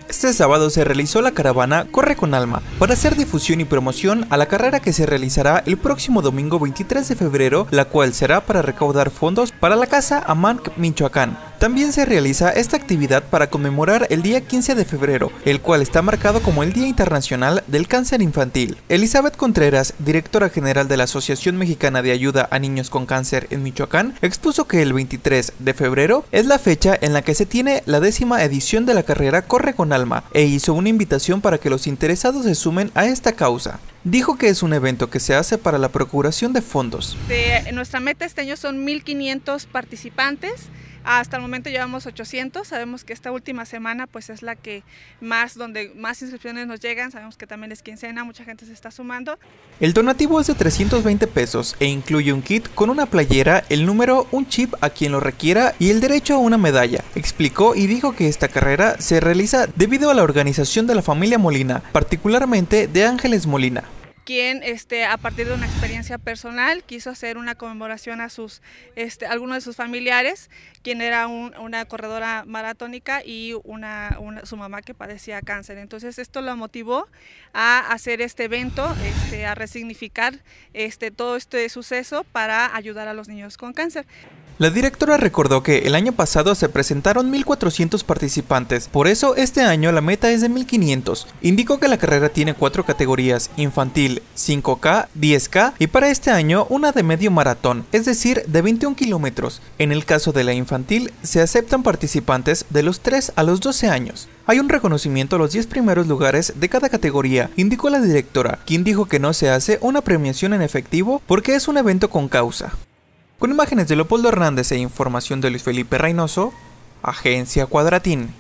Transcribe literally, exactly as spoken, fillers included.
Este sábado se realizó la caravana Corre con Alma para hacer difusión y promoción a la carrera que se realizará el próximo domingo veintitrés de febrero, la cual será para recaudar fondos para la Casa Amanc, Michoacán. También se realiza esta actividad para conmemorar el día quince de febrero, el cual está marcado como el Día Internacional del Cáncer Infantil. Elizabeth Contreras, directora general de la Asociación Mexicana de Ayuda a Niños con Cáncer en Michoacán, expuso que el veintitrés de febrero es la fecha en la que se tiene la décima edición de la carrera Corre con Alma, e hizo una invitación para que los interesados se sumen a esta causa. Dijo que es un evento que se hace para la procuración de fondos. De, nuestra meta este año son mil quinientos participantes. Hasta el momento llevamos ochocientos, sabemos que esta última semana pues es la que más, donde más inscripciones nos llegan, sabemos que también es quincena, mucha gente se está sumando. El donativo es de trescientos veinte pesos e incluye un kit con una playera, el número, un chip a quien lo requiera y el derecho a una medalla. Explicó y dijo que esta carrera se realiza debido a la organización de la familia Molina, particularmente de Ángeles Molina, quien este, a partir de una experiencia personal quiso hacer una conmemoración a sus, este, algunos de sus familiares, quien era un, una corredora maratónica y una, una, su mamá que padecía cáncer. Entonces esto lo motivó a hacer este evento, este, a resignificar este, todo este suceso para ayudar a los niños con cáncer. La directora recordó que el año pasado se presentaron mil cuatrocientos participantes, por eso este año la meta es de mil quinientos. Indicó que la carrera tiene cuatro categorías: infantil, cinco K, diez K y para este año una de medio maratón, es decir, de veintiún kilómetros. En el caso de la infantil, se aceptan participantes de los tres a los doce años. Hay un reconocimiento a los diez primeros lugares de cada categoría, indicó la directora, quien dijo que no se hace una premiación en efectivo porque es un evento con causa. Con imágenes de Leopoldo Hernández e información de Luis Felipe Reynoso, Agencia Cuadratín.